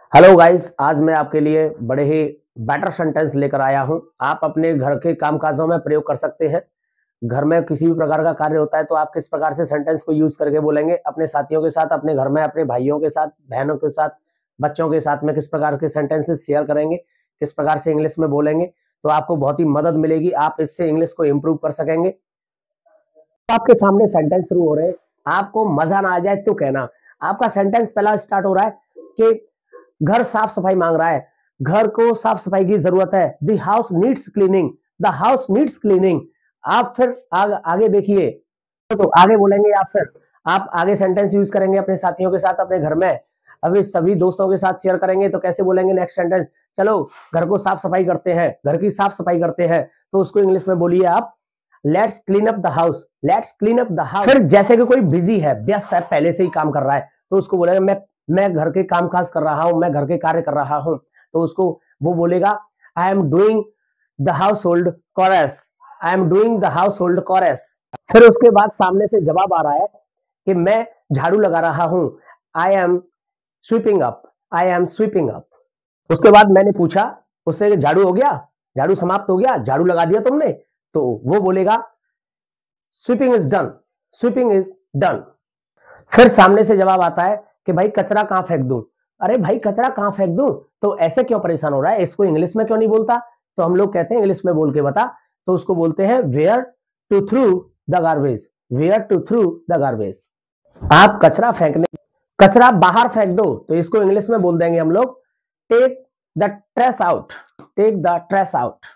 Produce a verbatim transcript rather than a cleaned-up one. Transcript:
Hello guys, आज मैं आपके लिए बड़े ही बेटर सेंटेंस लेकर आया हूं। आप अपने घर के कामकाजों में प्रयोग कर सकते हैं। घर में किसी भी प्रकार का कार्य होता है तो आप किस प्रकार से सेंटेंस को यूज करके बोलेंगे, अपने साथियों के साथ, अपने घर में अपने भाइयों के साथ, बहनों के साथ, बच्चों के साथ में किस प्रकार के सेंटेंसेस शेयर करेंगे, किस प्रकार से इंग्लिश में बोलेंगे, तो आपको बहुत ही मदद मिलेगी। आप इससे इंग्लिश को इम्प्रूव कर सकेंगे। आपके सामने सेंटेंस शुरू हो रहे हैं, आपको मजा ना आ जाए तो कहना। आपका सेंटेंस पहला स्टार्ट हो रहा है कि घर साफ सफाई मांग रहा है, घर को साफ सफाई की जरूरत है। The house needs cleaning, the house needs cleaning. आप फिर आग, आगे देखिए, तो आगे बोलेंगे या फिर आप आगे सेंटेंस यूज करेंगे अपने साथियों के साथ, अपने घर में अभी सभी दोस्तों के साथ शेयर करेंगे तो कैसे बोलेंगे नेक्स्ट सेंटेंस। चलो घर को साफ सफाई करते हैं, घर की साफ सफाई करते हैं, तो उसको इंग्लिश में बोलिए आप, let's clean up the house, let's clean up the house. फिर जैसे कि कोई बिजी है, व्यस्त है, पहले से ही काम कर रहा है, तो उसको बोलेगा मैं मैं घर के कामकाज कर रहा हूं, मैं घर के कार्य कर रहा हूं, तो उसको वो बोलेगा I am doing the household chores, I am doing the household chores. फिर उसके बाद सामने से जवाब आ रहा है कि मैं झाड़ू लगा रहा हूं, I am sweeping up, I am sweeping up. उसके बाद मैंने पूछा उससे, झाड़ू हो गया, झाड़ू समाप्त हो गया, झाड़ू लगा दिया तुमने, तो वो बोलेगा sweeping is done, sweeping is done. फिर सामने से जवाब आता है कि भाई कचरा कहां फेंक दूं, अरे भाई कचरा कहां फेंक दूं, तो ऐसे क्यों परेशान हो रहा है, इसको इंग्लिश में क्यों नहीं बोलता, तो हम लोग कहते हैं इंग्लिश में बोल के बता, तो उसको बोलते हैं where to throw the garbage, where to throw the garbage. आप कचरा फेंकने, कचरा बाहर फेंक दो, तो इसको इंग्लिश में बोल देंगे हम लोग take the trash out, take the trash out.